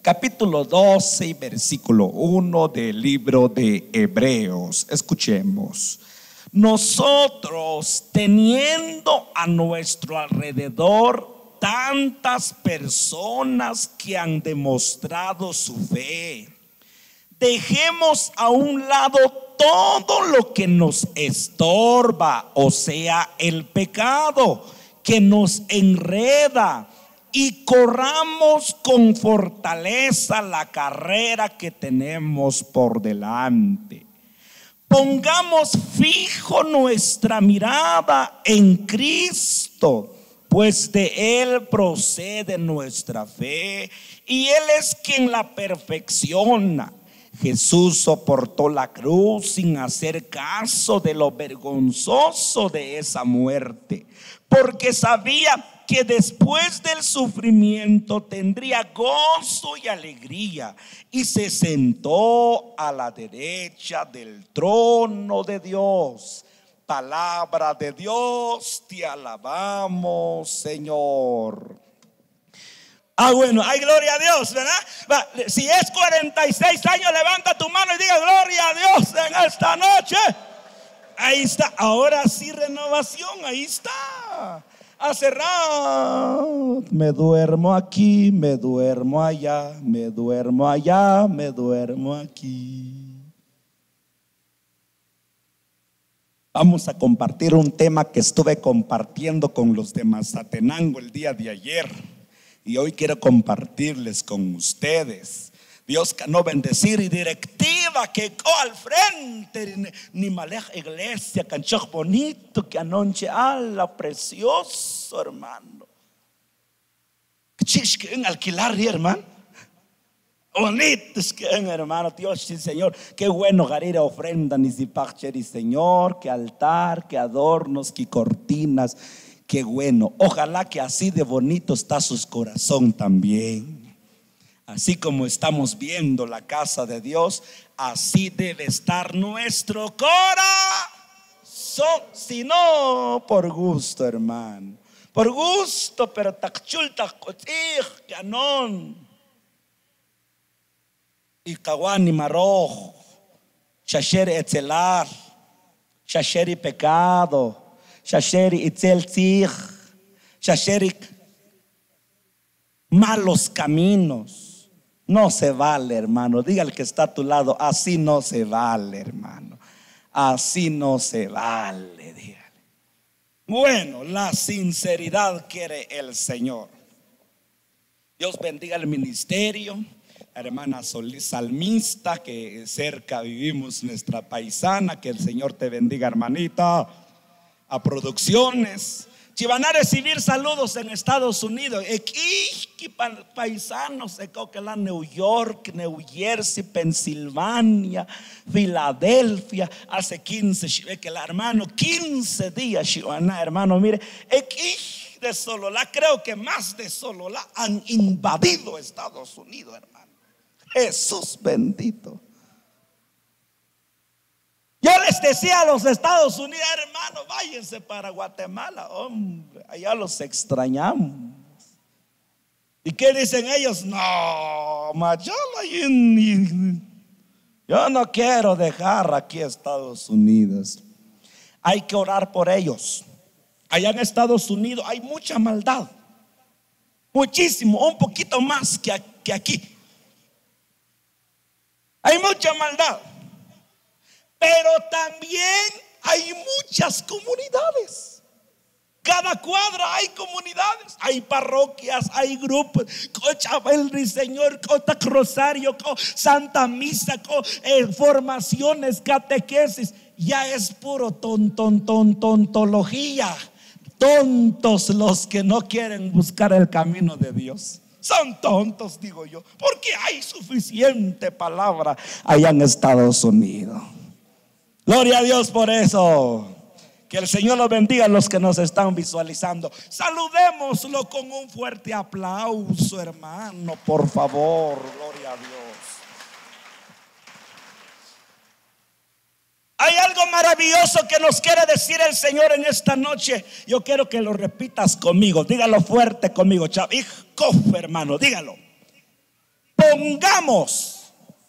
capítulo 12 y versículo 1 del libro de Hebreos. Escuchemos. Nosotros, teniendo a nuestro alrededor tantas personas que han demostrado su fe, dejemos a un lado todo lo que nos estorba, o sea, el pecado que nos enreda, y corramos con fortaleza la carrera que tenemos por delante. Pongamos fijo nuestra mirada en Cristo, pues de Él procede nuestra fe y Él es quien la perfecciona. Jesús soportó la cruz sin hacer caso de lo vergonzoso de esa muerte, porque sabía que después del sufrimiento tendría gozo y alegría, y se sentó a la derecha del trono de Dios. Palabra de Dios, te alabamos, Señor. Bueno, hay gloria a Dios, ¿verdad? Si es 46 años, levanta tu mano y diga gloria a Dios en esta noche. Ahí está, ahora sí renovación, ahí está. Hace rato me duermo aquí, me duermo allá, me duermo allá, me duermo aquí. Vamos a compartir un tema que estuve compartiendo con los de Mazatenango el día de ayer, y hoy quiero compartirles con ustedes. Dios que no bendecir y directiva que al frente ni maleja iglesia canchoc bonito que anoche ala precioso hermano chis que en alquilar hermano bonitos que en hermano Dios sí Señor, qué bueno garir ofrenda ni si pacheri Señor, que altar, que adornos, que cortinas, qué bueno. Ojalá que así de bonito está su corazón también. Así como estamos viendo la casa de Dios, así debe estar nuestro corazón. Si no, por gusto, hermano, por gusto, pero takchul takotij canon y kawani maroj, shasher etzelar, shasheri pecado, shasheri itzel tzij, shasheri malos caminos. No se vale, hermano. Dígale que está a tu lado, así no se vale, hermano. Así no se vale, dígale. Bueno, la sinceridad quiere el Señor. Dios bendiga el ministerio. La hermana salmista que cerca vivimos, nuestra paisana, que el Señor te bendiga, hermanita. A producciones. Si van a recibir saludos en Estados Unidos, paisanos, New York, New Jersey, Pensilvania, Filadelfia, hace 15, que el hermano, 15 días, hermano, mire, de Sololá, creo que más de Sololá han invadido Estados Unidos, hermano. Jesús bendito. Yo les decía a los Estados Unidos, hermano, váyanse para Guatemala, hombre, allá los extrañamos. ¿Y qué dicen ellos? No, yo no quiero dejar aquí a Estados Unidos. Hay que orar por ellos. Allá en Estados Unidos hay mucha maldad, muchísimo, un poquito más que aquí. Hay mucha maldad. Pero también hay muchas comunidades. Cada cuadra hay comunidades, hay parroquias, hay grupos. Cochabel, Señor, Cotac Rosario, Santa Misa, formaciones, catequesis. Ya es puro tontología. Tontos los que no quieren buscar el camino de Dios. Son tontos, digo yo, porque hay suficiente palabra allá en Estados Unidos. Gloria a Dios por eso. Que el Señor los bendiga a los que nos están visualizando. Saludémoslo con un fuerte aplauso, hermano, por favor. Gloria a Dios. Hay algo maravilloso que nos quiere decir el Señor en esta noche. Yo quiero que lo repitas conmigo. Dígalo fuerte conmigo, hermano, dígalo. pongamos.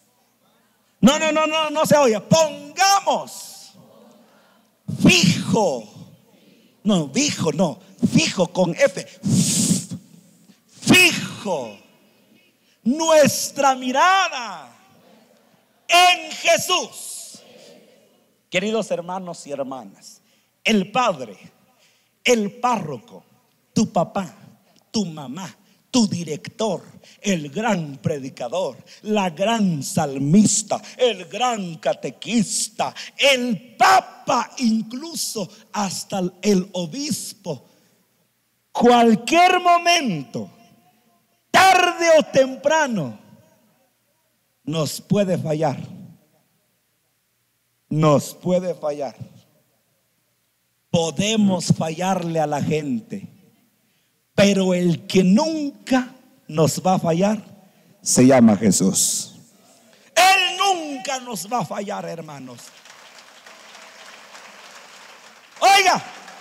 No se oye. Pongamos. Fijo. No, fijo, no. Fijo con F. Fijo. Nuestra mirada en Jesús. Queridos hermanos y hermanas, el padre, el párroco, tu papá, tu mamá, tu director, el gran predicador, la gran salmista, el gran catequista, el papa, incluso hasta el obispo, cualquier momento, tarde o temprano, nos puede fallar. Nos puede fallar. Podemos fallarle a la gente, pero el que nunca nos va a fallar se llama Jesús. Él nunca nos va a fallar, hermanos. Oiga,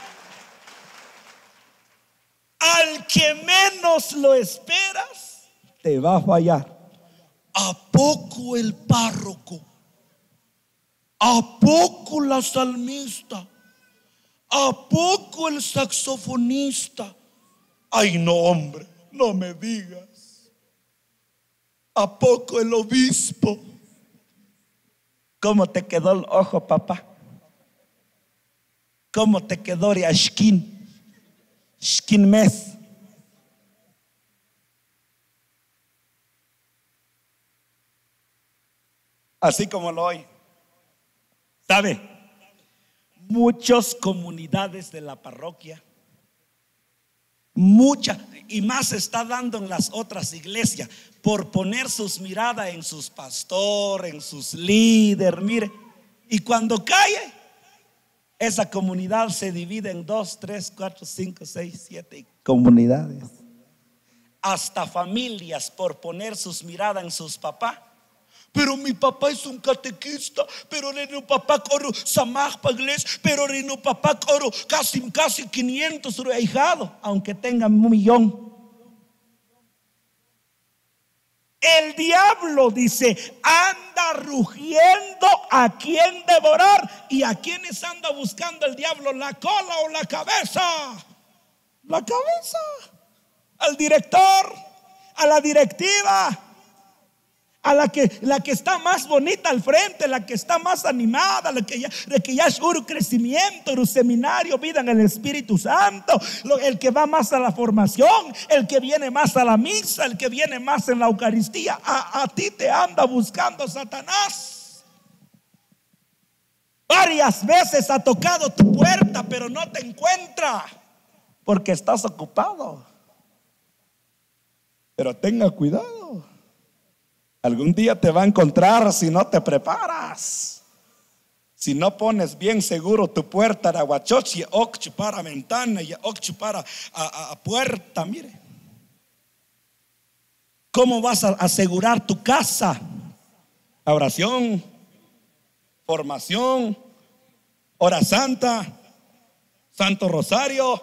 al que menos lo esperas, te va a fallar. ¿A poco el párroco? ¿A poco la salmista? ¿A poco el saxofonista? Ay, no, hombre, no me digas. ¿A poco el obispo? ¿Cómo te quedó el ojo, papá? ¿Cómo te quedó Riashkin? Shkin mes. Así como lo oye. ¿Sabe? Muchas comunidades de la parroquia, muchas, y más se está dando en las otras iglesias, por poner sus miradas en sus pastores, en sus líderes, mire, y cuando cae, esa comunidad se divide en 2, 3, 4, 5, 6, 7 comunidades. Hasta familias por poner sus miradas en sus papás. Pero mi papá es un catequista, pero mi papá coro samaj pagles, pero mi papá coro casi 500 rehijados, aunque tengan 1,000,000. El diablo dice, anda rugiendo a quien devorar. ¿Y a quienes anda buscando el diablo? ¿La cola o la cabeza? La cabeza. Al director, a la directiva, a la que está más bonita al frente, la que está más animada, la que ya es un crecimiento, un seminario, vida en el Espíritu Santo, el que va más a la formación, el que viene más a la misa, el que viene más en la Eucaristía. A ti te anda buscando Satanás. Varias veces ha tocado tu puerta, pero no te encuentra porque estás ocupado. Pero tenga cuidado. Algún día te va a encontrar si no te preparas. Si no pones bien seguro tu puerta de aguachochi, okchu para ventana y okchu para a puerta. Mire, ¿cómo vas a asegurar tu casa? Oración, formación, hora santa, Santo Rosario.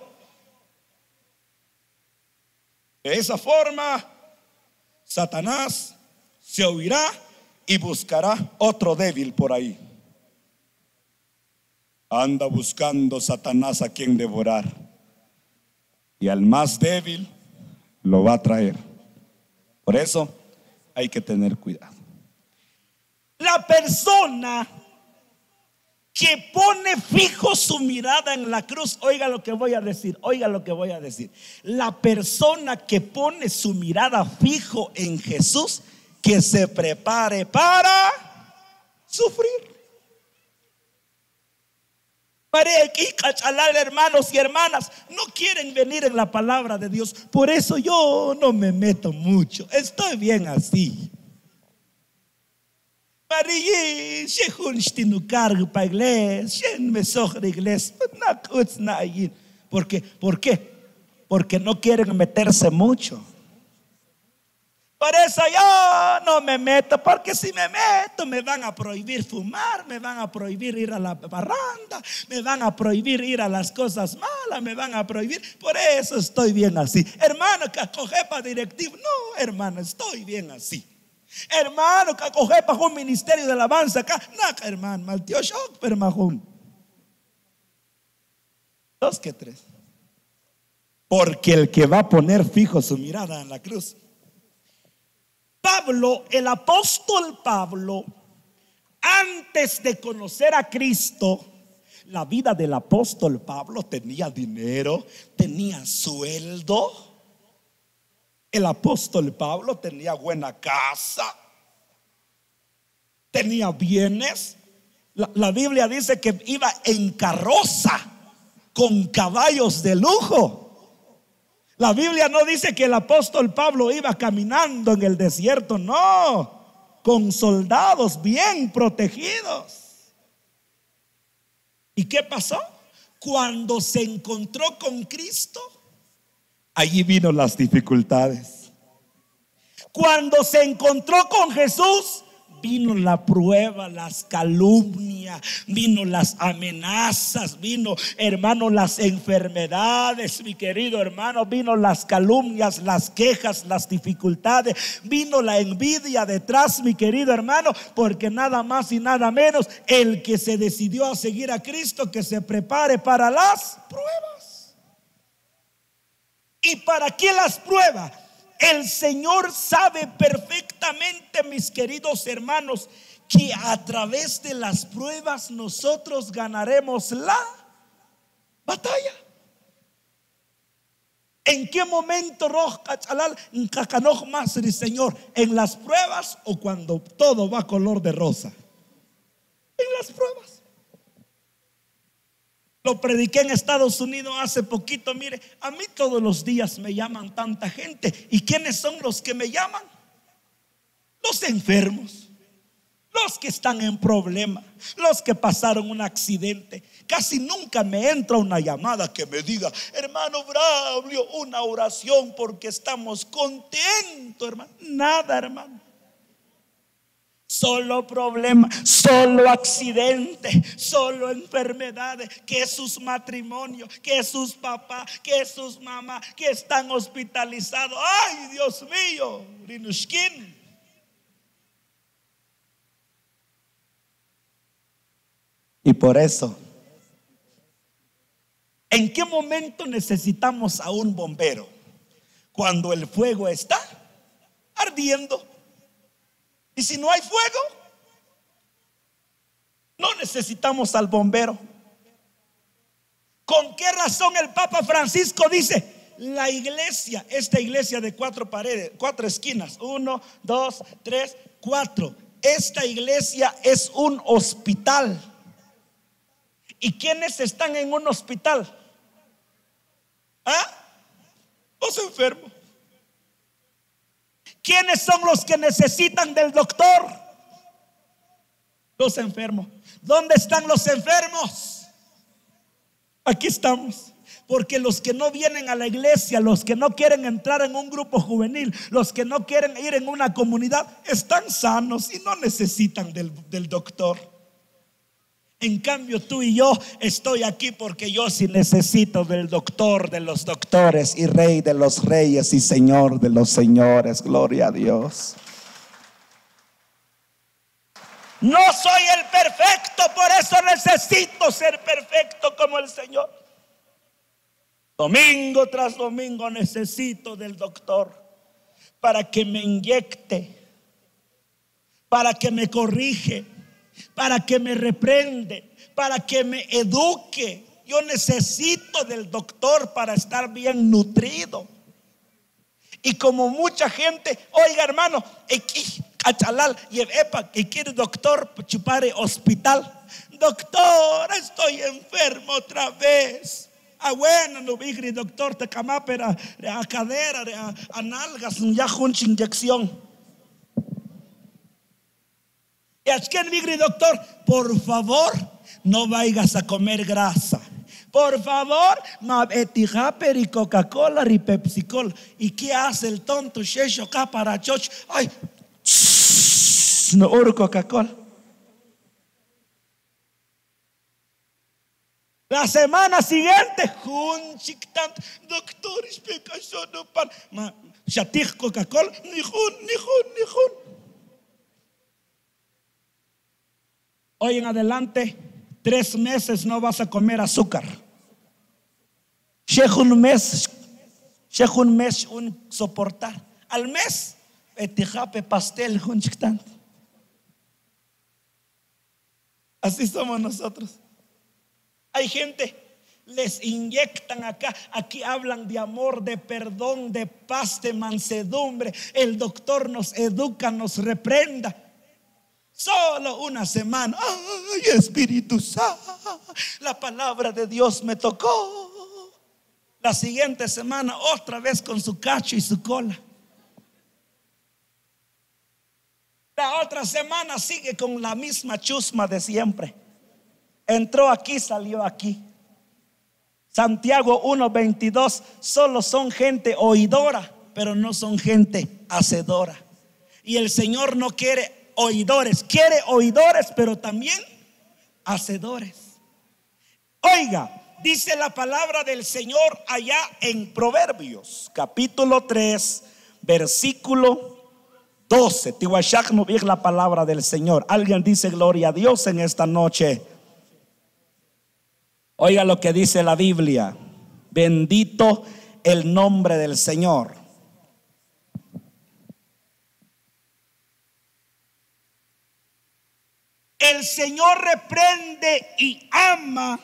De esa forma, Satanás se oirá y buscará otro débil por ahí. Anda buscando Satanás a quien devorar, y al más débil lo va a traer. Por eso hay que tener cuidado. La persona que pone fijo su mirada en la cruz, oiga lo que voy a decir, oiga lo que voy a decir. La persona que pone su mirada fijo en Jesús, que se prepare para sufrir. Hermanos y hermanas, no quieren venir en la palabra de Dios. Por eso yo no me meto mucho. Estoy bien así. ¿Por qué? Porque no quieren meterse mucho. Por eso yo no me meto, porque si me meto me van a prohibir fumar, me van a prohibir ir a la parranda, me van a prohibir ir a las cosas malas, me van a prohibir. Por eso estoy bien así. Hermano, que coge para directivo. No, hermano, estoy bien así. Hermano, que coge para un ministerio de alabanza acá. No, hermano, mal tío shock, pero majún. Dos que tres. Porque el que va a poner fijo su mirada en la cruz. Pablo, el apóstol Pablo, antes de conocer a Cristo, la vida del apóstol Pablo tenía dinero, tenía sueldo. El apóstol Pablo tenía buena casa, tenía bienes. La Biblia dice que iba en carroza con caballos de lujo. La Biblia no dice que el apóstol Pablo iba caminando en el desierto, no, con soldados bien protegidos. ¿Y qué pasó? Cuando se encontró con Cristo, allí vino las dificultades. Cuando se encontró con Jesús, vino la prueba, las calumnias, vino las amenazas, vino, hermano, las enfermedades, mi querido hermano, vino las calumnias, las quejas, las dificultades, vino la envidia detrás, mi querido hermano, porque nada más y nada menos, el que se decidió a seguir a Cristo, que se prepare para las pruebas. ¿Y para qué las pruebas? El Señor sabe perfectamente, mis queridos hermanos, que a través de las pruebas nosotros ganaremos la batalla. ¿En qué momento más, Señor? ¿En las pruebas o cuando todo va color de rosa? En las pruebas. Lo prediqué en Estados Unidos hace poquito. Mire, a mí todos los días me llaman tanta gente. ¿Y quiénes son los que me llaman? Los enfermos, los que están en problema, los que pasaron un accidente. Casi nunca me entra una llamada que me diga: hermano Braulio, una oración porque estamos contentos, hermano. Nada, hermano. Solo problemas, solo accidentes, solo enfermedades, que sus matrimonios, que sus papás, que sus mamás, que están hospitalizados. Ay, Dios mío, Rinushkin. Y por eso, ¿en qué momento necesitamos a un bombero? Cuando el fuego está ardiendo. Y si no hay fuego, no necesitamos al bombero. ¿Con qué razón el Papa Francisco dice: la iglesia, esta iglesia de 4 paredes, 4 esquinas, 1, 2, 3, 4, esta iglesia es un hospital? ¿Y quiénes están en un hospital? ¿Ah? Los enfermos. ¿Quiénes son los que necesitan del doctor? Los enfermos. ¿Dónde están los enfermos? Aquí estamos. Porque los que no vienen a la iglesia, los que no quieren entrar en un grupo juvenil, los que no quieren ir en una comunidad, están sanos y no necesitan del doctor. En cambio, tú y yo estoy aquí porque yo sí necesito del doctor de los doctores y rey de los reyes y señor de los señores. Gloria a Dios. No soy el perfecto, por eso necesito ser perfecto como el Señor. Domingo tras domingo necesito del doctor para que me inyecte, para que me corrige, para que me reprende, para que me eduque. Yo necesito del doctor para estar bien nutrido. Y como mucha gente, oiga hermano, achalal y epa que quiere doctor chupare hospital. Doctor, estoy enfermo otra vez. Ah, bueno, no vigri doctor te camapera a cadera a nalgas ya junch inyección. Y asken vigri doctor, por favor, no vayas a comer grasa. Por favor, mabetijaper y Coca-Cola y Pepsi-Cola. ¿Y qué hace el tonto Shesho acá para choch? Ay, no oro Coca-Cola. La semana siguiente, doctor, Coca-Cola, ni jun. Hoy en adelante, 3 meses no vas a comer azúcar. Llega un mes un soportar. Al mes, etijape pastel. Así somos nosotros. Hay gente, les inyectan acá. Aquí hablan de amor, de perdón, de paz, de mansedumbre. El doctor nos educa, nos reprenda. Solo una semana. Ay, Espíritu Santo, la palabra de Dios me tocó. La siguiente semana otra vez con su cacho y su cola. La otra semana sigue con la misma chusma de siempre. Entró aquí, salió aquí. Santiago 1:22. Solo son gente oidora, pero no son gente hacedora. Y el Señor no quiere oidores, quiere oidores, pero también hacedores. Oiga, dice la palabra del Señor allá en Proverbios capítulo 3 versículo 12. Tiwashak no vi la palabra del Señor. Alguien dice gloria a Dios en esta noche. Oiga lo que dice la Biblia. Bendito el nombre del Señor. El Señor reprende y ama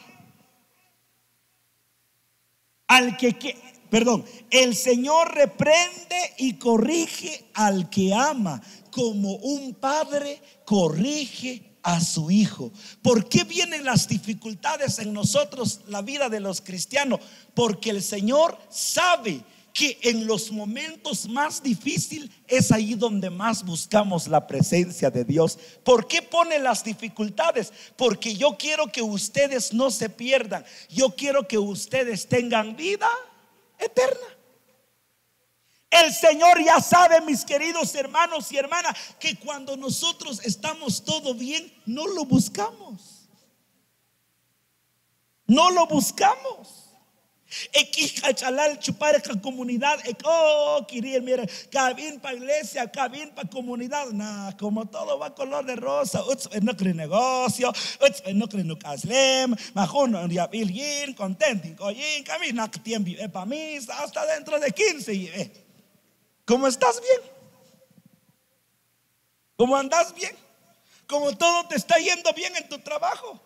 el Señor reprende y corrige al que ama, como un padre corrige a su hijo. ¿Por qué vienen las dificultades en nosotros, la vida de los cristianos? Porque el Señor sabe que en los momentos más difíciles es ahí donde más buscamos la presencia de Dios. ¿Por qué pone las dificultades? Porque yo quiero que ustedes no se pierdan. Yo quiero que ustedes tengan vida eterna. El Señor ya sabe, mis queridos hermanos y hermanas, que cuando nosotros estamos todo bien, no lo buscamos. No lo buscamos. Chupar comunidad, quería mirar, cabin para iglesia, cabin para comunidad. Nah, como todo va color de rosa. No cree negocio, no cree nucaslem, majuno ya bilgin, contento, coyin, camina tiempo para mí hasta dentro de 15. ¿Cómo estás bien? ¿Cómo andas bien? ¿Cómo todo te está yendo bien en tu trabajo?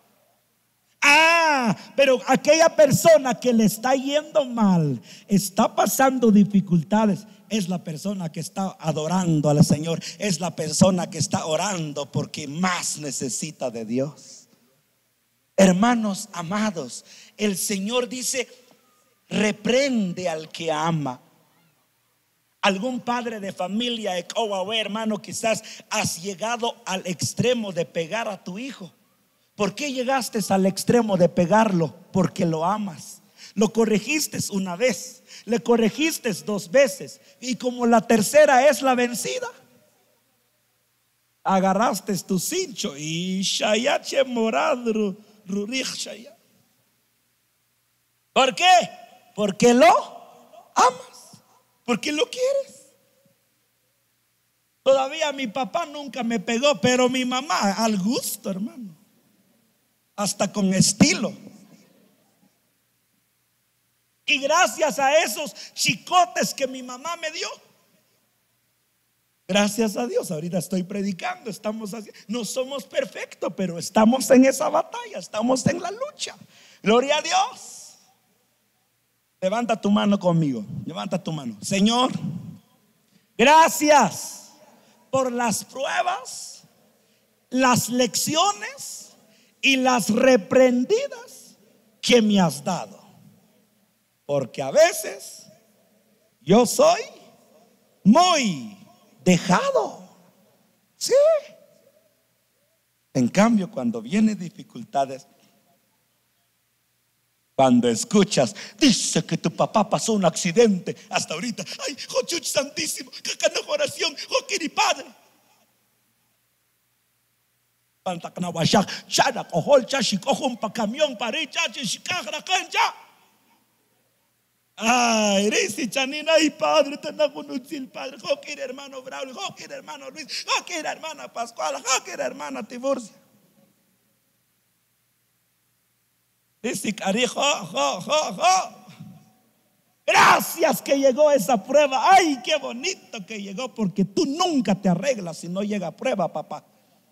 Pero aquella persona que le está yendo mal, está pasando dificultades, es la persona que está adorando al Señor, es la persona que está orando porque más necesita de Dios. Hermanos amados, el Señor dice: reprende al que ama. Algún padre de familia, hermano, quizás has llegado al extremo de pegar a tu hijo. ¿Por qué llegaste al extremo de pegarlo? Porque lo amas. Lo corregiste una vez, le corregiste 2 veces, y como la tercera es la vencida, agarraste tu cincho y shayache morado rurich shaya. ¿Por qué? Porque lo amas, porque lo quieres. Todavía mi papá nunca me pegó, pero mi mamá al gusto, hermano, hasta con estilo. Y gracias a esos chicotes que mi mamá me dio, gracias a Dios, ahorita estoy predicando, estamos así. No somos perfectos, pero estamos en esa batalla, estamos en la lucha. Gloria a Dios. Levanta tu mano conmigo, levanta tu mano. Señor, gracias por las pruebas, las lecciones y las reprendidas que me has dado, porque a veces yo soy muy dejado. Sí. En cambio, cuando vienen dificultades, cuando escuchas, dice que tu papá pasó un accidente hasta ahorita, ay, Jochuch Santísimo, que oración, Jokiri Padre. Ay, Risi Chanina y Padre, Tenagunuzil Padre, Jokir hermano Braulio, Jokir hermano Luis, Jokir hermana Pascual, Jokir hermana Tiburcia. Dice Cari, jo, jo, jo, jo. Gracias que llegó esa prueba. Ay, qué bonito que llegó, porque tú nunca te arreglas si no llega prueba, papá.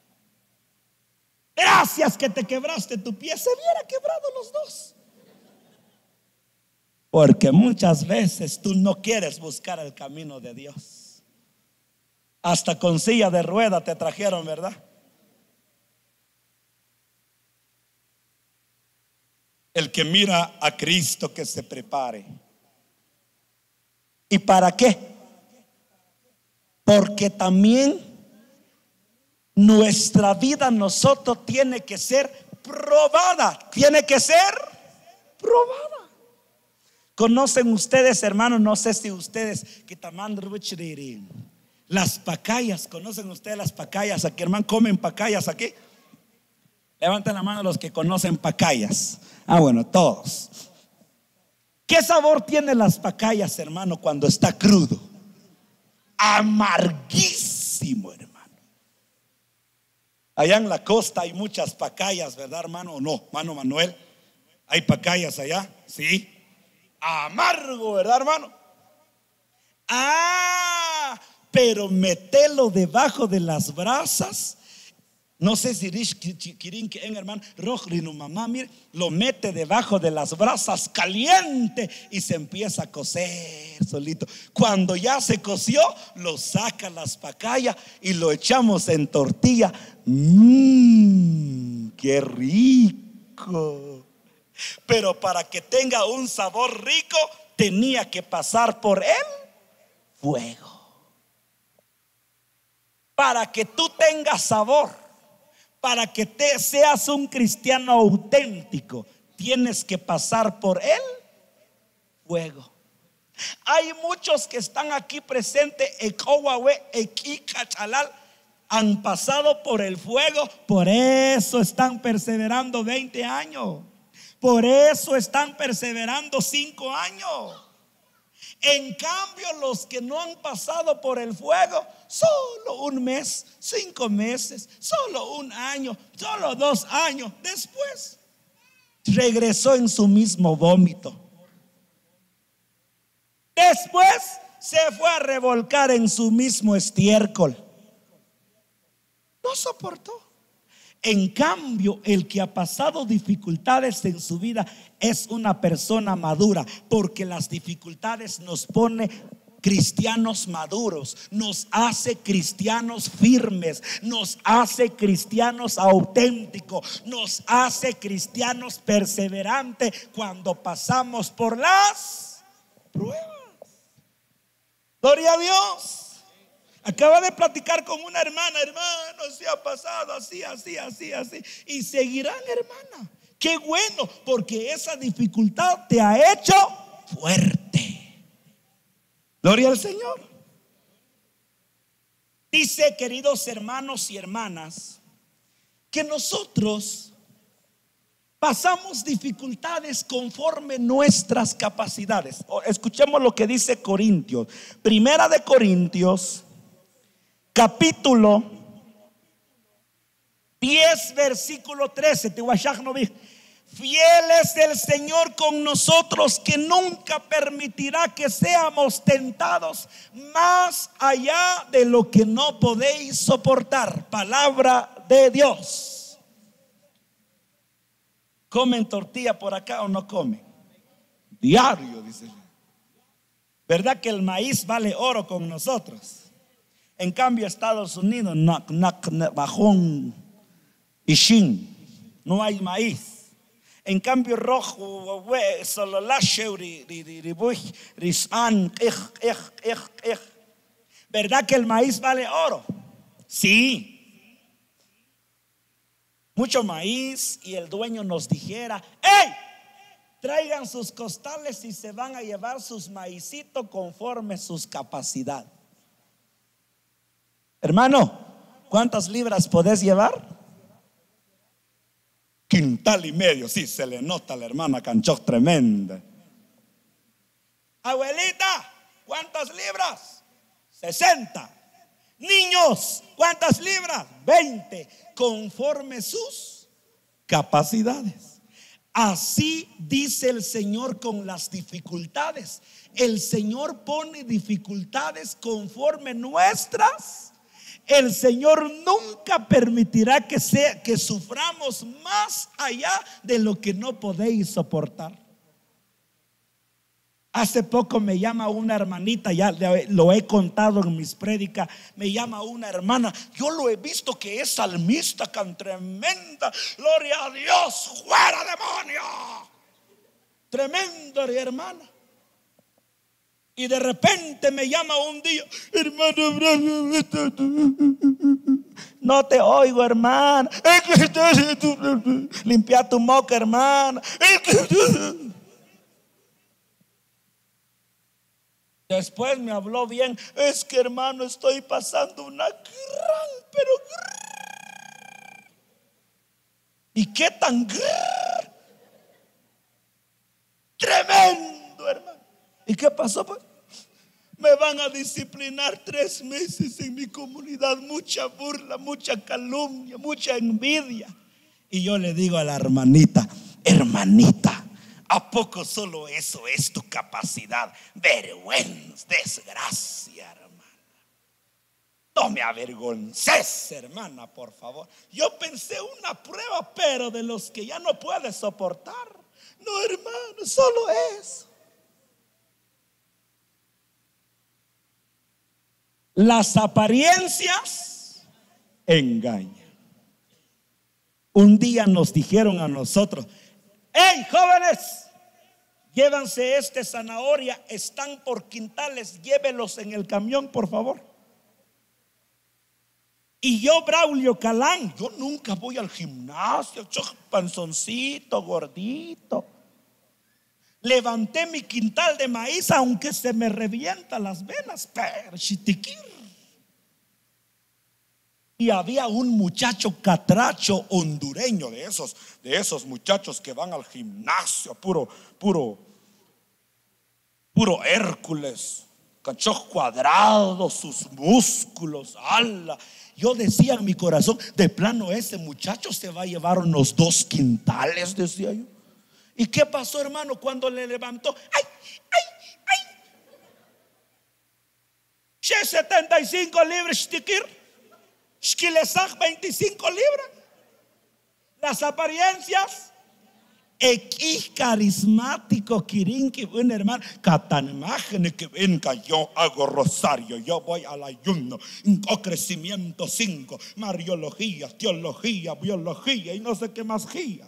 Gracias que te quebraste tu pie. Se hubiera quebrado los dos. Porque muchas veces tú no quieres buscar el camino de Dios. Hasta con silla de rueda te trajeron, ¿verdad? El que mira a Cristo, que se prepare. ¿Y para qué? Porque también nuestra vida nosotros tiene que ser probada. Tiene que ser probada. ¿Conocen ustedes, hermanos? No sé si ustedes que las pacayas, ¿conocen ustedes las pacayas? Aquí, hermano, ¿comen pacayas aquí? Levanten la mano los que conocen pacayas. Bueno, todos. ¿Qué sabor tienen las pacayas, hermano, cuando está crudo? Amarguísimo, hermano. Allá en la costa hay muchas pacayas, ¿verdad, hermano? ¿O no, hermano Manuel? ¿Hay pacayas allá? Sí. Amargo, ¿verdad, hermano? Pero metelo debajo de las brasas. No sé si hermano, mamá, mire, lo mete debajo de las brasas caliente y se empieza a cocer solito. Cuando ya se coció, lo saca las pacayas y lo echamos en tortilla. ¡Qué rico! Pero para que tenga un sabor rico, tenía que pasar por el fuego. Para que tú tengas sabor, para que seas un cristiano auténtico, tienes que pasar por el fuego. Hay muchos que están aquí presentes, han pasado por el fuego, por eso están perseverando 20 años. Por eso están perseverando 5 años. En cambio, los que no han pasado por el fuego, solo un mes, 5 meses, solo un año, solo 2 años, después regresó en su mismo vómito. Después se fue a revolcar en su mismo estiércol. No soportó. En cambio, el que ha pasado dificultades en su vida es una persona madura, porque las dificultades nos pone cristianos maduros, nos hace cristianos firmes, nos hace cristianos auténticos, nos hace cristianos perseverantes cuando pasamos por las pruebas. Gloria a Dios. Acaba de platicar con una hermana, hermano, se ha pasado así, así, así, así. Y seguirán, hermana. Qué bueno, porque esa dificultad te ha hecho fuerte. Gloria al Señor. Dice, queridos hermanos y hermanas, que nosotros pasamos dificultades conforme nuestras capacidades. Escuchemos lo que dice Corintios. Primera de Corintios, capítulo 10, versículo 13. Fiel es el Señor con nosotros, que nunca permitirá que seamos tentados más allá de lo que no podéis soportar. Palabra de Dios. ¿Comen tortilla por acá o no comen? Diario, dice. ¿Verdad que el maíz vale oro con nosotros? En cambio, Estados Unidos, bajón y shin, no hay maíz. En cambio, rojo, solo la ¿verdad que el maíz vale oro? Sí. Mucho maíz, y el dueño nos dijera: ¡hey! Traigan sus costales y se van a llevar sus maicitos conforme sus capacidades. Hermano, ¿cuántas libras podés llevar? 1,5 quintales. Sí, se le nota a la hermana Canchoc tremenda. Abuelita, ¿cuántas libras? 60. Niños, ¿cuántas libras? 20. Conforme sus capacidades. Así dice el Señor con las dificultades. El Señor pone dificultades conforme nuestras. El Señor nunca permitirá que suframos más allá de lo que no podéis soportar. Hace poco me llama una hermanita, ya lo he contado en mis prédicas. Me llama una hermana, yo lo he visto que es salmista tan tremenda. Gloria a Dios, fuera demonio. Tremendo, hermana. Y de repente me llama un día, hermano, no te oigo, hermana. Limpia tu moca, hermana. Después me habló bien. Es que, hermano, estoy pasando una pero ¿y qué tan tremendo, hermano? ¿Y qué pasó, pues? Me van a disciplinar 3 meses en mi comunidad. Mucha burla, mucha calumnia, mucha envidia. Y yo le digo a la hermanita, hermanita, ¿a poco solo eso es tu capacidad? Vergüenza, desgracia, hermana. No me avergonces, hermana, por favor. Yo pensé una prueba, pero de los que ya no puedes soportar. No, hermano, solo eso. Las apariencias engañan. Un día nos dijeron a nosotros: hey, jóvenes, llévanse zanahoria, están por quintales, llévelos en el camión, por favor. Y yo, Braulio Calán, yo nunca voy al gimnasio, yo panzoncito, gordito. Levanté mi quintal de maíz, aunque se me revientan las venas, pero chitiquir. Y había un muchacho catracho hondureño, de esos muchachos que van al gimnasio, puro Hércules, cachos cuadrados, sus músculos, ala. Yo decía en mi corazón, de plano ese muchacho se va a llevar unos 2 quintales, decía yo. ¿Y qué pasó, hermano, cuando le levantó? ¡Ay! 75 libras, sticker. Shkilesach, 25 libras. Las apariencias. X carismático, Kirinki, un hermano. Catanmágene que venga, yo hago rosario, yo voy al ayuno, crecimiento 5, mariología, teología, biología y no sé qué más guía.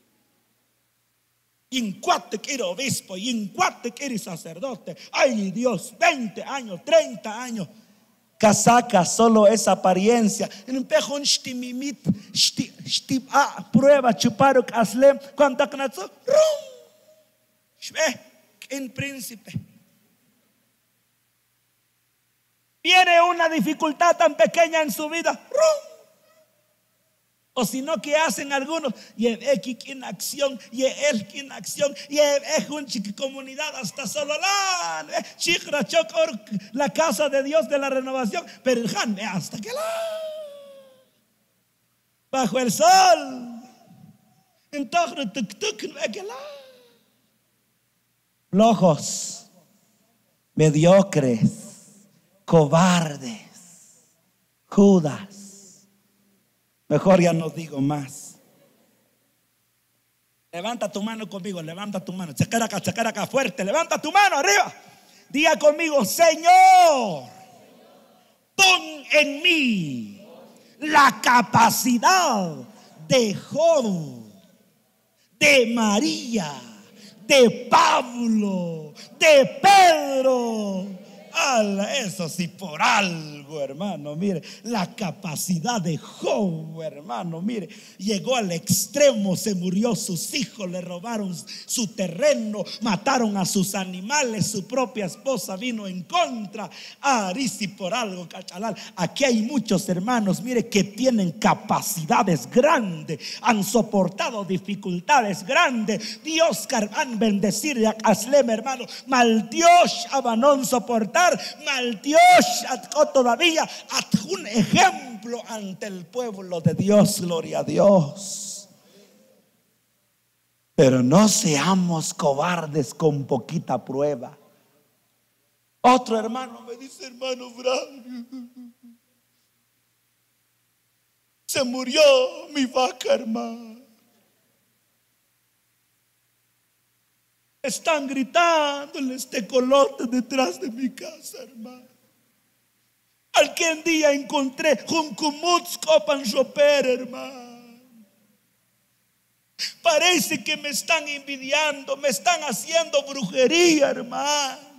Incuate que era obispo, incuate que era sacerdote. Ay Dios, 20 años, 30 años. Casaca, solo esa apariencia. En un pejo un shtimimit, prueba chuparo caslem, cuando canazó, en príncipe. Viene una dificultad tan pequeña en su vida, o si no, que hacen algunos, y en acción, y el en acción, y es un comunidad hasta solo la casa de Dios de la renovación, pero hasta que bajo el sol, entonces flojos, mediocres, cobardes, Judas. Mejor ya no digo más. Levanta tu mano conmigo, levanta tu mano. Chacar acá, fuerte. Levanta tu mano arriba. Diga conmigo: Señor, pon en mí la capacidad de Job, de María, de Pablo, de Pedro. Eso sí, por algo, hermano, mire, la capacidad de Job, hermano, mire, llegó al extremo, se murió sus hijos, le robaron su terreno, mataron a sus animales, su propia esposa vino en contra. Arisi, por algo, cachalal. Aquí hay muchos hermanos, mire, que tienen capacidades grandes, han soportado dificultades grandes. Dios van bendecir a Aslem, hermano. Mal Dios abanón soportar. Mal Dios todavía un ejemplo ante el pueblo de Dios. Gloria a Dios. Pero no seamos cobardes con poquita prueba. Otro hermano me dice: hermano Braulio, se murió mi vaca, hermano. Están gritándole este colote detrás de mi casa, hermano. Aquel día encontré Juncumuts Copan Roper, hermano. Parece que me están envidiando, me están haciendo brujería, hermano.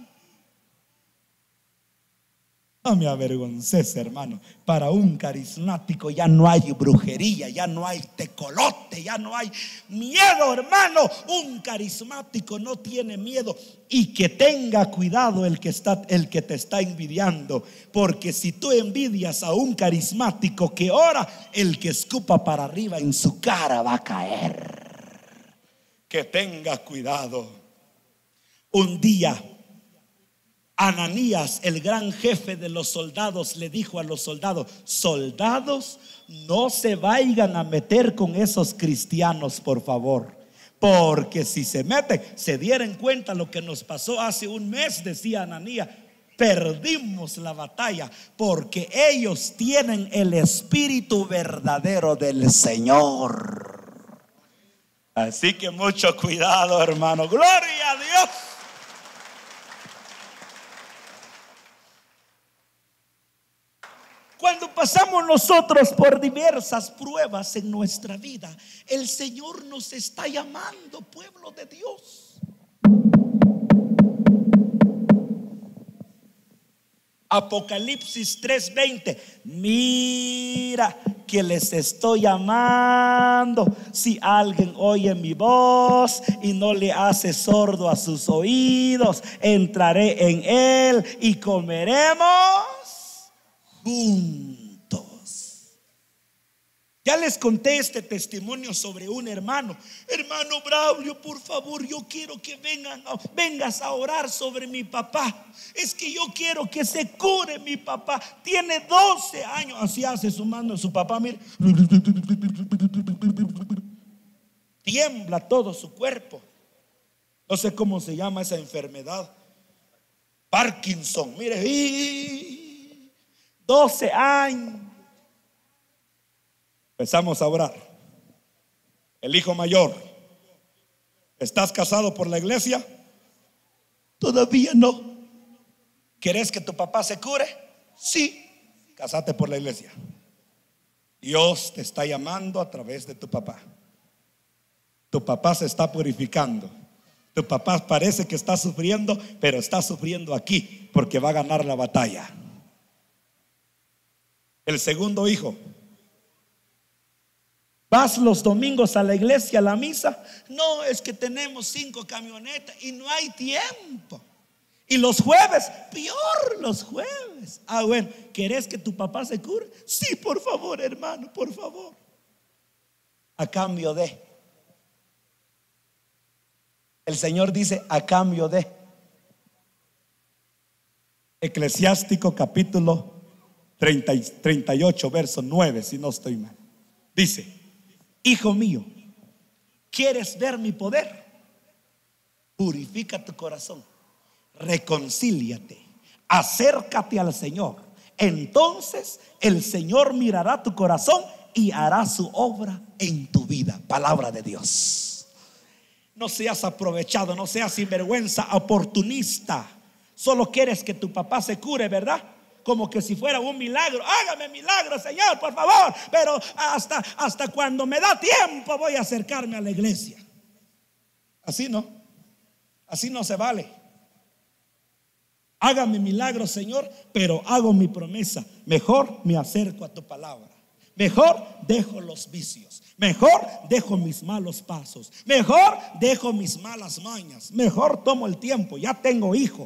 No me avergonces, hermano. Para un carismático ya no hay brujería, ya no hay tecolote, ya no hay miedo, hermano. Un carismático no tiene miedo. Y que tenga cuidado el que te está envidiando, porque si tú envidias a un carismático que ora, el que escupa para arriba en su cara va a caer. Que tenga cuidado. Un día Ananías, el gran jefe de los soldados, le dijo a los soldados: soldados, no se vayan a meter con esos cristianos, por favor, porque si se meten, se dieran cuenta lo que nos pasó hace un mes, decía Ananías. Perdimos la batalla porque ellos tienen el espíritu verdadero del Señor. Así que mucho cuidado, hermano. Gloria a Dios. Cuando pasamos nosotros por diversas pruebas en nuestra vida, el Señor nos está llamando, pueblo de Dios. Apocalipsis 3:20. Mira que les estoy llamando. Si alguien oye mi voz y no le hace sordo a sus oídos, entraré en él y comeremos juntos. Ya les conté este testimonio sobre un hermano. Hermano Braulio, por favor, yo quiero que vengas a orar sobre mi papá. Es que yo quiero que se cure mi papá. Tiene 12 años. Así hace su mano su papá, mire. Tiembla todo su cuerpo. No sé cómo se llama esa enfermedad. Parkinson, mire. 12 años. Empezamos a orar. El hijo mayor: ¿estás casado por la iglesia? Todavía no. ¿Quieres que tu papá se cure? Sí. Cásate por la iglesia. Dios te está llamando a través de tu papá. Tu papá se está purificando. Tu papá parece que está sufriendo, pero está sufriendo aquí porque va a ganar la batalla. El segundo hijo: ¿vas los domingos a la iglesia, a la misa? No, es que tenemos 5 camionetas y no hay tiempo. Y los jueves, peor los jueves. Ah, bueno, ¿querés que tu papá se cure? Sí, por favor, hermano, por favor. A cambio de. El Señor dice: a cambio de. Eclesiástico capítulo 38, verso 9, si no estoy mal. Dice: hijo mío, ¿quieres ver mi poder? Purifica tu corazón, reconcíliate, acércate al Señor. Entonces el Señor mirará tu corazón y hará su obra en tu vida. Palabra de Dios. No seas aprovechado, no seas sinvergüenza, oportunista. Solo quieres que tu papá se cure, ¿verdad? Como que si fuera un milagro. Hágame milagro, Señor, por favor. Pero hasta cuando me da tiempo voy a acercarme a la iglesia. Así no se vale. Hágame milagro, Señor, pero hago mi promesa. Mejor me acerco a tu palabra. Mejor dejo los vicios. Mejor dejo mis malos pasos. Mejor dejo mis malas mañas. Mejor tomo el tiempo. Ya tengo hijo.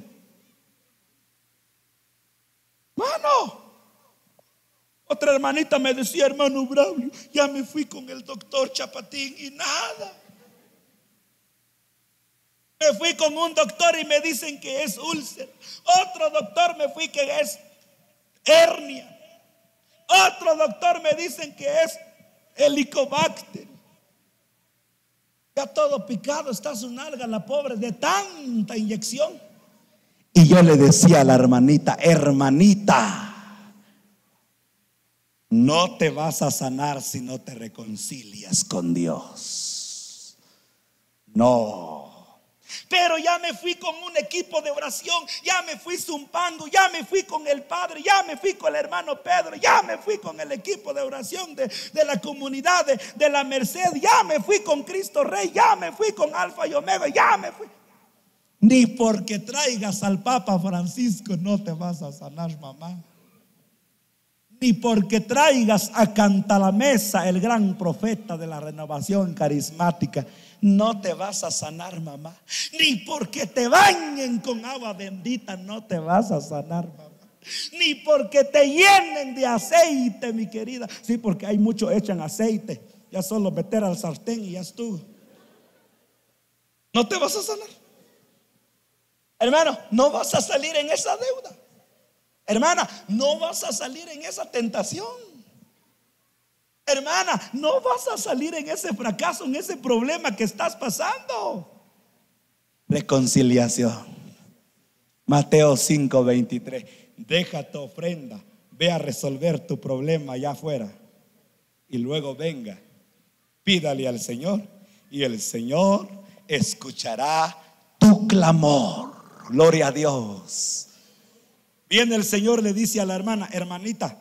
Mano, otra hermanita me decía: hermano Braulio, ya me fui con el doctor Chapatín y nada. Me fui con un doctor y me dicen que es úlcera. Otro doctor me fui que es hernia. Otro doctor me dicen que es helicobacter. Ya todo picado está su nalga, la pobre, de tanta inyección. Y yo le decía a la hermanita: hermanita, no te vas a sanar si no te reconcilias con Dios. No. Pero ya me fui con un equipo de oración, ya me fui zumpando, ya me fui con el padre, ya me fui con el hermano Pedro, ya me fui con el equipo de oración de la comunidad de la Merced, ya me fui con Cristo Rey, ya me fui con Alfa y Omega, ya me fui. Ni porque traigas al Papa Francisco no te vas a sanar, mamá. Ni porque traigas a Cantalamesa, el gran profeta de la renovación carismática, no te vas a sanar, mamá. Ni porque te bañen con agua bendita no te vas a sanar, mamá. Ni porque te llenen de aceite, mi querida. Sí, porque hay muchos echan aceite. Ya solo meter al sartén y ya estuvo. No te vas a sanar. Hermano, no vas a salir en esa deuda. Hermana, no vas a salir en esa tentación. Hermana, no vas a salir en ese fracaso, en ese problema que estás pasando. Reconciliación. Mateo 5:23. Deja tu ofrenda, ve a resolver tu problema allá afuera y luego venga, pídale al Señor y el Señor escuchará tu clamor. Gloria a Dios. Viene el Señor, le dice a la hermana: hermanita,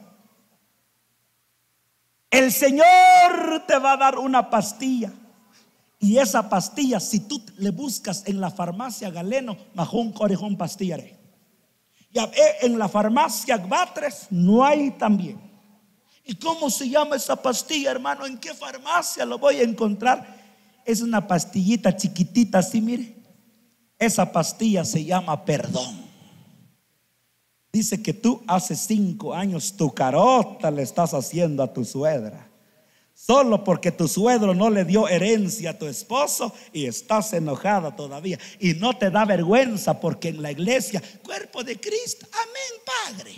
el Señor te va a dar una pastilla. Y esa pastilla, si tú le buscas en la farmacia Galeno, majón corejón pastillare. Y en la farmacia Batres no hay también. ¿Y cómo se llama esa pastilla, hermano? ¿En qué farmacia lo voy a encontrar? Es una pastillita chiquitita así, mire. Esa pastilla se llama perdón. Dice que tú hace 5 años tu carota le estás haciendo a tu suegra, solo porque tu suegro no le dio herencia a tu esposo y estás enojada todavía. Y no te da vergüenza porque en la iglesia, cuerpo de Cristo, amén, Padre.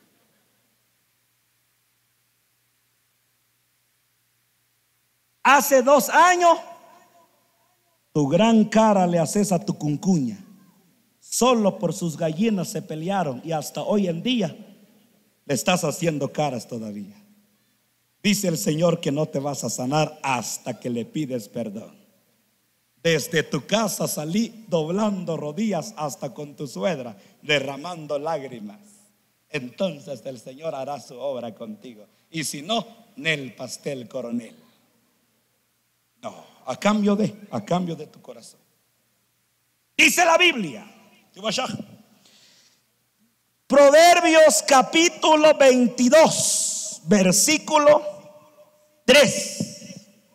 Hace 2 años tu gran cara le haces a tu cuncuña. Solo por sus gallinas se pelearon y hasta hoy en día le estás haciendo caras todavía. Dice el Señor que no te vas a sanar hasta que le pides perdón. Desde tu casa salí doblando rodillas hasta con tu suegra, derramando lágrimas. Entonces el Señor hará su obra contigo. Y si no, Nel pastel coronel. No, a cambio de tu corazón. Dice la Biblia, Proverbios capítulo 22, versículo 3.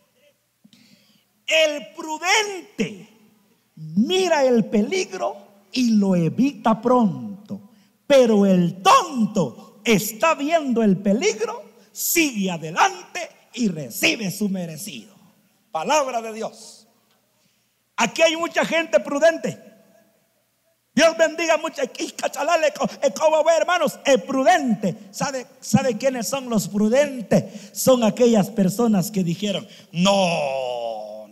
El prudente mira el peligro y lo evita pronto, pero el tonto está viendo el peligro, sigue adelante y recibe su merecido. Palabra de Dios. Aquí hay mucha gente prudente. Dios bendiga mucho. Hermanos, el prudente. ¿Sabe quiénes son los prudentes? Son aquellas personas que dijeron: no.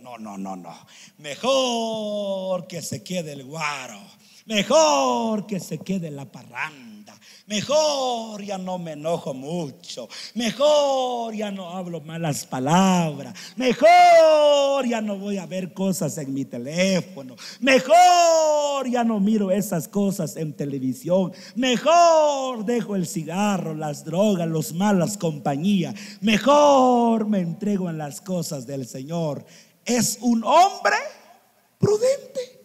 Mejor que se quede el guaro. Mejor que se quede la parranda. Mejor ya no me enojo mucho. Mejor ya no hablo malas palabras. Mejor ya no voy a ver cosas en mi teléfono. Mejor ya no miro esas cosas en televisión. Mejor dejo el cigarro, las drogas, las malas compañías. Mejor me entrego en las cosas del Señor. Es un hombre prudente.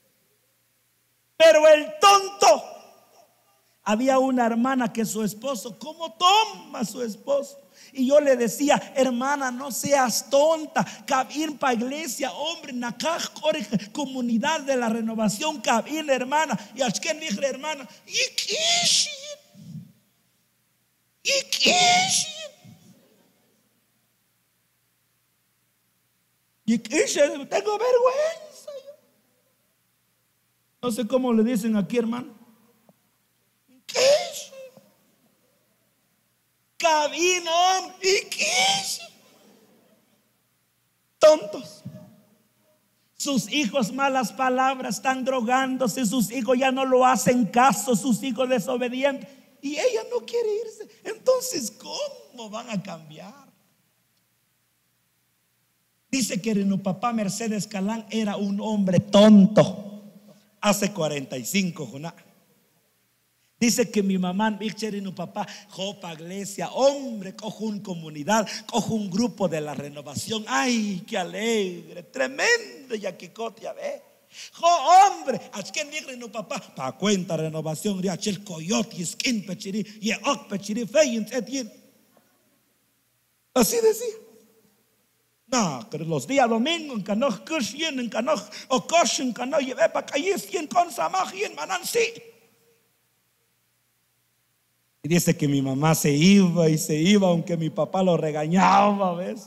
Pero el tonto, había una hermana que su esposo, ¿cómo toma su esposo? Y yo le decía: hermana, no seas tonta, cabir para iglesia, hombre, nakaj, comunidad de la renovación, cabir, hermana. Y a quien dije, hermana, tengo vergüenza. No sé cómo le dicen aquí, hermano. ¿Qué es? Cabino y qué es. Tontos. Sus hijos malas palabras, están drogándose, sus hijos ya no lo hacen caso, sus hijos desobedientes, y ella no quiere irse. Entonces, ¿cómo van a cambiar? Dice que mi papá Mercedes Calán era un hombre tonto hace 45, Joná. Dice que mi mamá, mi papá, jopa iglesia, hombre, cojo una comunidad, cojo un grupo de la renovación. Ay, qué alegre, tremendo yaquicote, ya ve. Jo, hombre, achken nigre no papá, pa cuenta renovación, ya chel coyote, skin pechiri, ye ok pechiri, feyin, etien. Así decía. No, que los días domingos, en canoch kushien, en canoch okosh, en canoch lleve pa calles, y en consamaj, y en manansi. Y dice que mi mamá se iba y se iba, aunque mi papá lo regañaba a veces.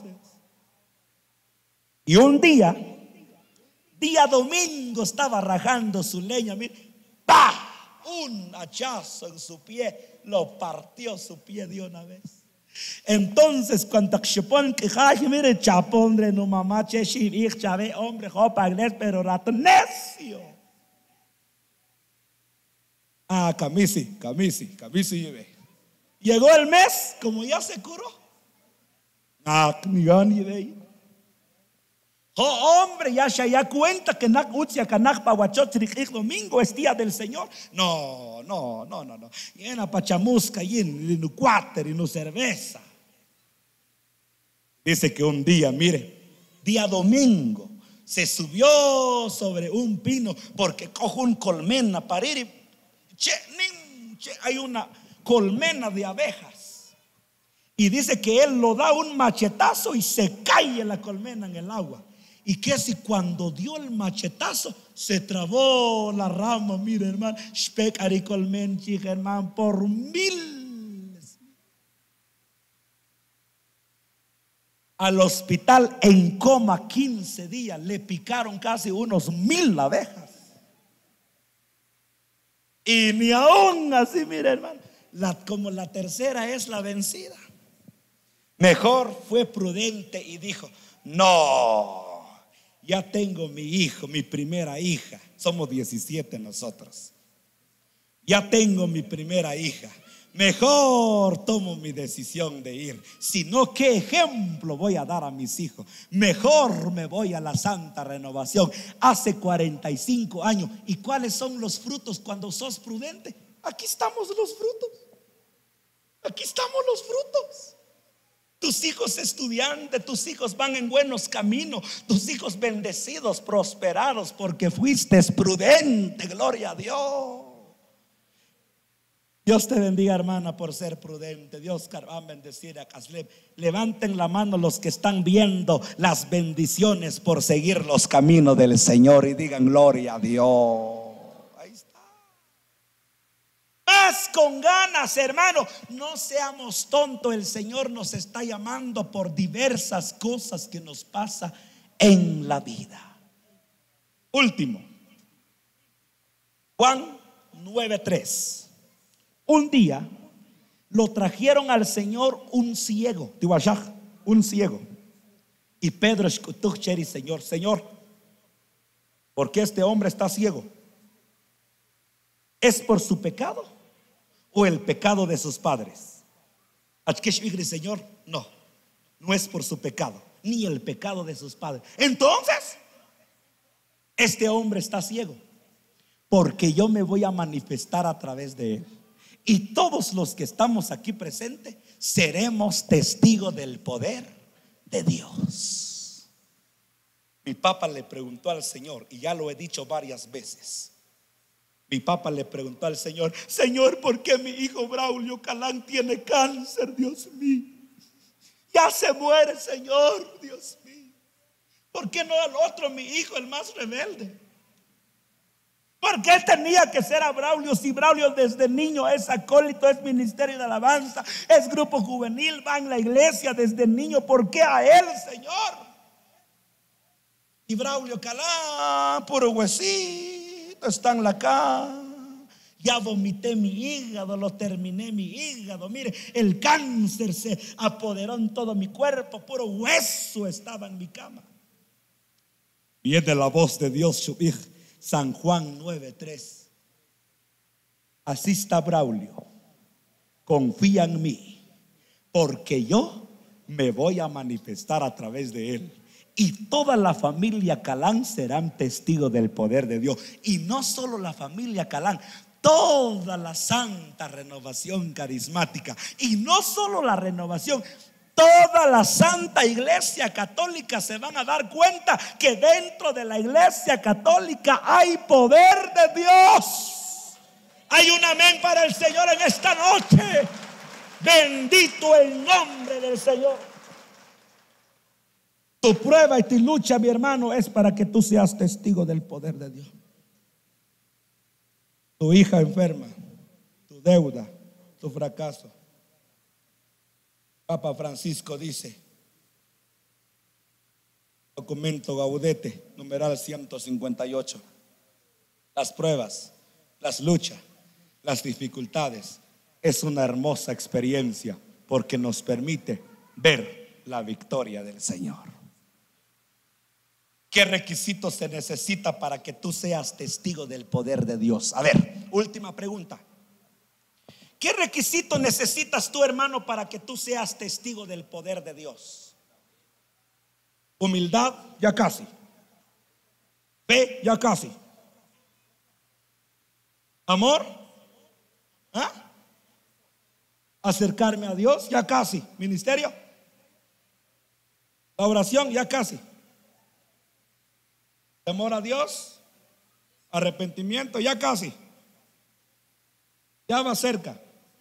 Y un día domingo, estaba rajando su leña, mire, ¡pah! Un hachazo en su pie, lo partió su pie de una vez. Entonces, cuando se pone que mire, chapón de no mamá, che, shivich, chave, hombre, jopa, pero rato necio. Ah, camisi llevé. Llegó el mes, como ya se curó. Ah, ni llevé. Oh, hombre, ya cuenta que nak utzia kanak pahuachotrik domingo es día del Señor. No. Y en la pachamusca y en el cuáter y en la cerveza. Dice que un día, mire, día domingo, se subió sobre un pino porque cojo un colmena para ir y hay una colmena de abejas. Y dice que él lo da un machetazo y se cae la colmena en el agua. Y que si cuando dio el machetazo se trabó la rama, mire hermano, specari colmen, chica hermano, por miles. Al hospital en coma 15 días, le picaron casi unos 1000 abejas. Y ni aún así, mire hermano, como la tercera es la vencida, mejor fue prudente y dijo: no, ya tengo mi hijo, mi primera hija. Somos 17 nosotros. Ya tengo mi primera hija. Mejor tomo mi decisión de ir. Si no, ¿qué ejemplo voy a dar a mis hijos? Mejor me voy a la Santa Renovación. Hace 45 años. ¿Y cuáles son los frutos cuando sos prudente? Aquí estamos los frutos. Aquí estamos los frutos. Tus hijos estudiantes, tus hijos van en buenos caminos, tus hijos bendecidos, prosperados, porque fuiste prudente. Gloria a Dios. Dios te bendiga, hermana, por ser prudente. Dios va a bendecir a Casleb. Levanten la mano los que están viendo las bendiciones por seguir los caminos del Señor y digan gloria a Dios. Ahí está. Más con ganas, hermano. No seamos tontos. El Señor nos está llamando por diversas cosas que nos pasa en la vida. Último, Juan 9:3. Un día lo trajeron al Señor un ciego, un ciego. Y Pedro escuchó: Señor, ¿por qué este hombre está ciego? ¿Es por su pecado o el pecado de sus padres? Señor, no es por su pecado ni el pecado de sus padres. Entonces, este hombre está ciego porque yo me voy a manifestar a través de él. Y todos los que estamos aquí presentes seremos testigos del poder de Dios. Mi papá le preguntó al Señor, y ya lo he dicho varias veces. Mi papá le preguntó al Señor: Señor, ¿por qué mi hijo Braulio Calán tiene cáncer? Dios mío, ya se muere, Señor, Dios mío. ¿Por qué no al otro, mi hijo, el más rebelde? ¿Por qué tenía que ser a Braulio? Si Braulio desde niño es acólito, es ministerio de alabanza, es grupo juvenil, va en la iglesia desde niño. ¿Por qué a él, Señor? Y Braulio Calán, puro huesito, está en la cama. Ya vomité mi hígado, lo terminé mi hígado. Mire, el cáncer se apoderó en todo mi cuerpo, puro hueso estaba en mi cama. Viene la voz de Dios subir. San Juan 9:3. Así está Braulio. Confía en mí, porque yo me voy a manifestar a través de él. Y toda la familia Calán serán testigos del poder de Dios. Y no solo la familia Calán, toda la santa renovación carismática. Y no solo la renovación, toda la santa iglesia católica se van a dar cuenta que dentro de la iglesia católica hay poder de Dios. Hay un amén para el Señor en esta noche. Bendito el nombre del Señor. Tu prueba y tu lucha, mi hermano, es para que tú seas testigo del poder de Dios. Tu hija enferma, tu deuda, tu fracaso. Papa Francisco dice, documento Gaudete, numeral 158, las pruebas, las luchas, las dificultades es una hermosa experiencia porque nos permite ver la victoria del Señor. ¿Qué requisitos se necesita para que tú seas testigo del poder de Dios? A ver, última pregunta. ¿Qué requisito necesitas tú, hermano, para que tú seas testigo del poder de Dios? Humildad, ya casi. Fe, ya casi. Amor, ¿ah? Acercarme a Dios, ya casi. Ministerio, la oración, ya casi. Temor a Dios, arrepentimiento, ya casi. Ya va cerca.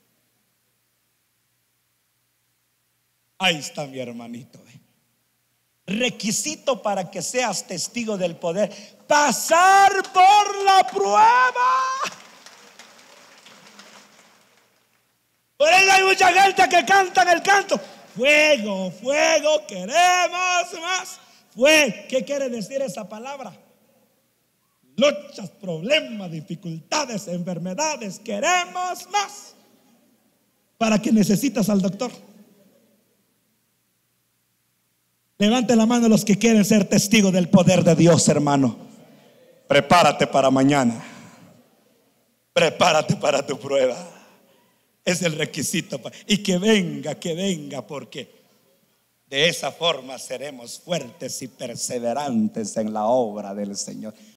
Ahí está mi hermanito. Requisito para que seas testigo del poder: pasar por la prueba. Por eso hay mucha gente que canta en el canto: fuego, fuego, queremos más. ¿Qué quiere decir esa palabra? Luchas, problemas, dificultades, enfermedades, queremos más. ¿Para qué necesitas al doctor? Levante la mano los que quieren ser testigos del poder de Dios, hermano. Prepárate para mañana. Prepárate para tu prueba. Es el requisito. Y que venga, porque de esa forma seremos fuertes y perseverantes en la obra del Señor.